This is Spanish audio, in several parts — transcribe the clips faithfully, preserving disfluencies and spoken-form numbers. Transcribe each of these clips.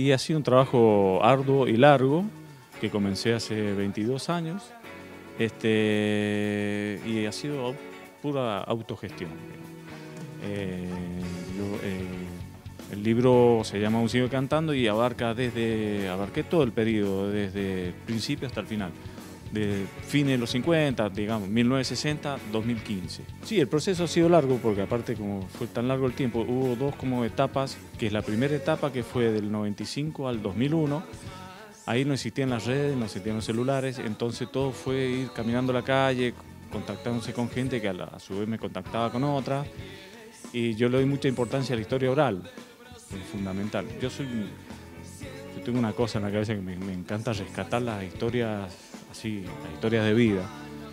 Y ha sido un trabajo arduo y largo, que comencé hace veintidós años, este, y ha sido pura autogestión. Eh, yo, eh, el libro se llama Aún sigo cantando y abarca desde, abarqué todo el periodo, desde el principio hasta el final. De fines de los cincuenta, digamos, mil novecientos sesenta, dos mil quince. Sí, el proceso ha sido largo porque aparte como fue tan largo el tiempo, hubo dos como etapas, que es la primera etapa que fue del noventa y cinco al dos mil uno, ahí no existían las redes, no existían los celulares, entonces todo fue ir caminando la calle, contactándose con gente que a, la, a su vez me contactaba con otra, y yo le doy mucha importancia a la historia oral, es fundamental. Yo soy, yo tengo una cosa en la cabeza que me, me encanta rescatar las historias así, las historias de vida,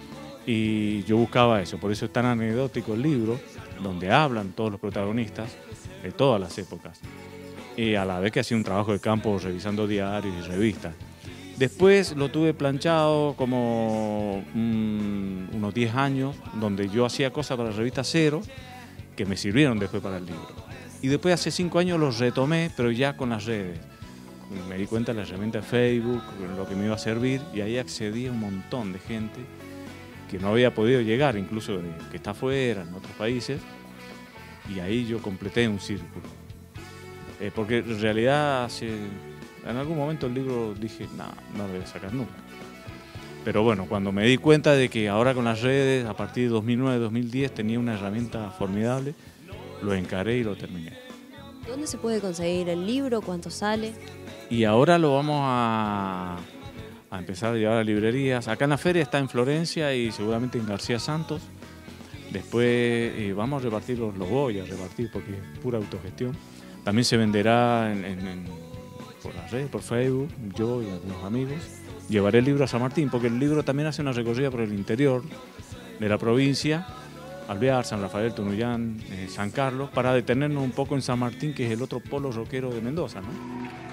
y yo buscaba eso, por eso es tan anecdótico el libro, donde hablan todos los protagonistas de todas las épocas, y a la vez que hacía un trabajo de campo revisando diarios y revistas. Después lo tuve planchado como um, unos diez años, donde yo hacía cosas para la revista Cero, que me sirvieron después para el libro. Y después hace cinco años los retomé, pero ya con las redes. Me di cuenta de la herramienta de Facebook, lo que me iba a servir, y ahí accedí a un montón de gente que no había podido llegar, incluso de, que está afuera, en otros países, y ahí yo completé un círculo. Eh, porque en realidad hace, en algún momento el libro dije, no, no lo voy a sacar nunca. Pero bueno, cuando me di cuenta de que ahora con las redes, a partir de dos mil nueve, dos mil diez, tenía una herramienta formidable, lo encaré y lo terminé. ¿Dónde se puede conseguir el libro? ¿Cuánto sale? Y ahora lo vamos a, a empezar a llevar a librerías. Acá en la feria está en Florencia y seguramente en García Santos. Después eh, vamos a repartir, los, los voy a repartir porque es pura autogestión. También se venderá en, en, en, por las redes, por Facebook, yo y algunos amigos. Llevaré el libro a San Martín porque el libro también hace una recorrida por el interior de la provincia, Alvear, San Rafael, Tunuyán, eh, San Carlos, para detenernos un poco en San Martín, que es el otro polo rockero de Mendoza, ¿no?